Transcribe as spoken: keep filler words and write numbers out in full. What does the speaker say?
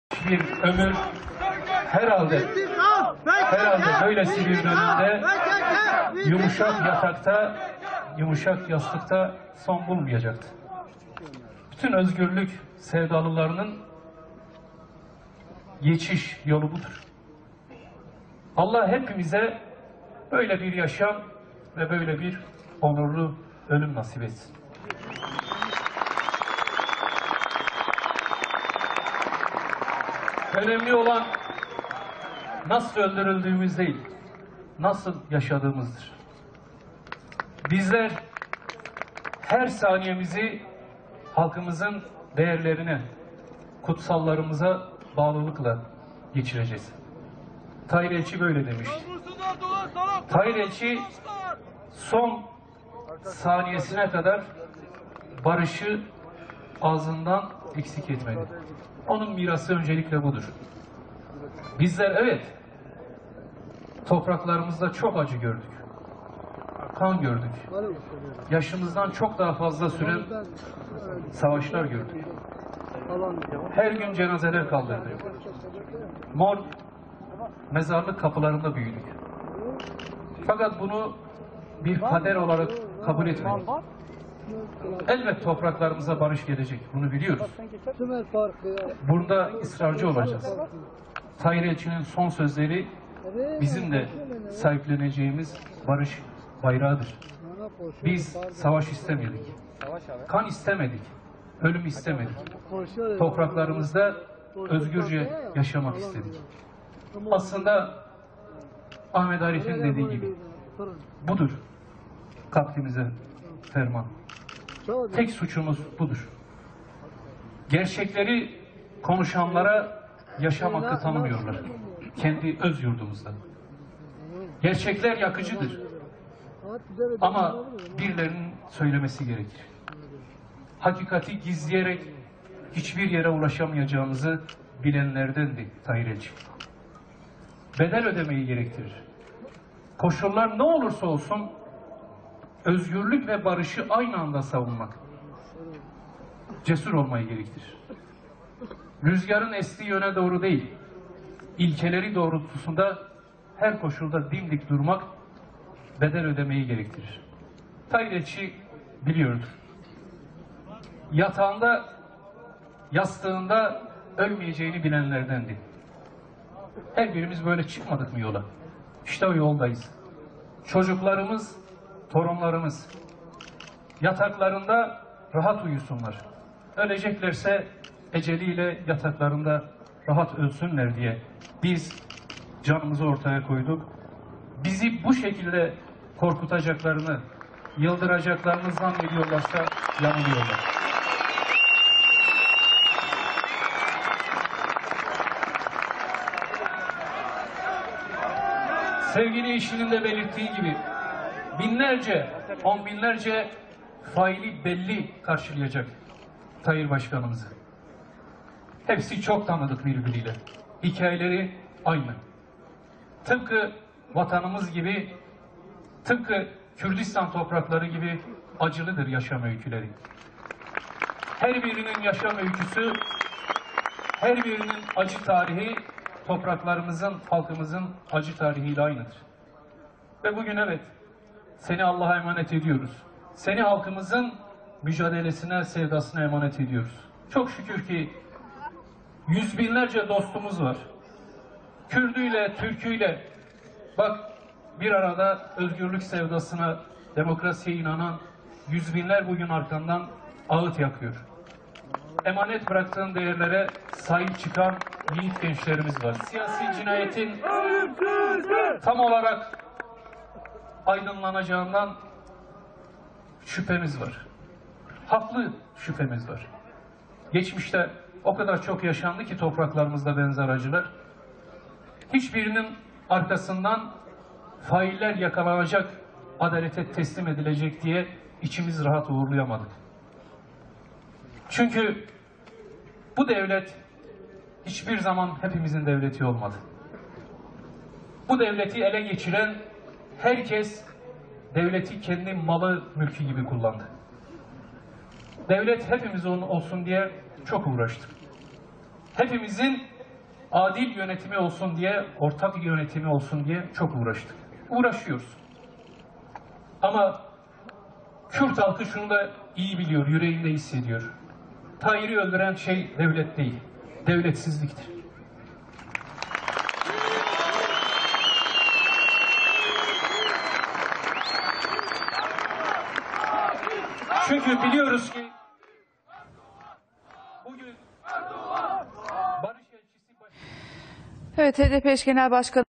bir ömür herhalde herhalde böylesi bir dönemde yumuşak yatakta, yumuşak yastıkta son bulmayacaktı. Bütün özgürlük sevdalılarının geçiş yolu budur. Allah hepimize böyle bir yaşam ve böyle bir onurlu ölüm nasip etsin. Önemli olan nasıl öldürüldüğümüz değil, nasıl yaşadığımızdır. Bizler her saniyemizi halkımızın değerlerine, kutsallarımıza bağlılıkla geçireceğiz. Tahir Elçi böyle demişti. Tahir Elçi son saniyesine kadar barışı ağzından eksik etmedi. Onun mirası öncelikle budur. Bizler evet, topraklarımızda çok acı gördük. Kan gördük. Yaşımızdan çok daha fazla süren savaşlar gördük. Her gün cenazeler kaldırdık. Mor mezarlık kapılarında büyüdük. Fakat bunu bir kader olarak kabul etmedik. Elbet topraklarımıza barış gelecek. Bunu biliyoruz. Burada ısrarcı olacağız. Tahir Elçi'nin son sözleri bizim de sahipleneceğimiz barış bayrağıdır. Biz savaş istemedik. Kan istemedik. Ölüm istemedik. Topraklarımızda özgürce yaşamak istedik. Aslında Ahmet Arif'in dediği gibi budur kalbimize ferman. Tek suçumuz budur. Gerçekleri konuşanlara yaşam hakkı tanımıyorlar. Kendi öz yurdumuzda. Gerçekler yakıcıdır. Ama birilerinin söylemesi gerekir. Hakikati gizleyerek hiçbir yere ulaşamayacağımızı bilenlerdendi Tahir Elçi. Bedel ödemeyi gerektirir. Koşullar ne olursa olsun özgürlük ve barışı aynı anda savunmak, cesur olmayı gerektirir. Rüzgarın estiği yöne doğru değil, ilkeleri doğrultusunda her koşulda dimdik durmak bedel ödemeyi gerektirir. Tahir Elçi biliyordu. Yatağında, yastığında ölmeyeceğini bilenlerdendi. Her birimiz böyle çıkmadık mı yola? İşte o yoldayız. Çocuklarımız, torunlarımız yataklarında rahat uyusunlar. Öleceklerse eceliyle yataklarında rahat ölsünler diye biz canımızı ortaya koyduk. Bizi bu şekilde korkutacaklarını, yıldıracaklarını zannediyorlarsa yanılıyorlar. Sevgili eşinin de belirttiği gibi binlerce, on binlerce faili belli karşılayacak Tahir Başkanımızı. Hepsi çok tanıdık birbiriyle. Hikayeleri aynı. Tıpkı vatanımız gibi, tıpkı Kürdistan toprakları gibi acılıdır yaşam öyküleri. Her birinin yaşam öyküsü, her birinin acı tarihi topraklarımızın, halkımızın acı tarihiyle aynıdır. Ve bugün evet, seni Allah'a emanet ediyoruz. Seni halkımızın mücadelesine, sevdasına emanet ediyoruz. Çok şükür ki yüz binlerce dostumuz var. Kürdüyle, Türküyle, bak bir arada özgürlük sevdasına, demokrasiye inanan yüz binler bugün arkandan ağıt yakıyor. Emanet bıraktığın değerlere sahip çıkan yiğit gençlerimiz var. Siyasi cinayetin tam olarak aydınlanacağından şüphemiz var. Haklı şüphemiz var. Geçmişte o kadar çok yaşandı ki topraklarımızda benzer acılar. Hiçbirinin arkasından failler yakalanacak, adalete teslim edilecek diye içimiz rahat uğurlayamadık. Çünkü bu devlet hiçbir zaman hepimizin devleti olmadı. Bu devleti ele geçiren herkes devleti kendi malı, mülkü gibi kullandı. Devlet hepimiz olsun diye çok uğraştı. Hepimizin adil yönetimi olsun diye, ortak yönetimi olsun diye çok uğraştık. Uğraşıyoruz. Ama Kürt halkı şunu da iyi biliyor, yüreğinde hissediyor. Tayyip'i öldüren şey devlet değil, devletsizliktir. Çünkü biliyoruz ki bugün barış elçisi... Evet, H D P eş genel başkanı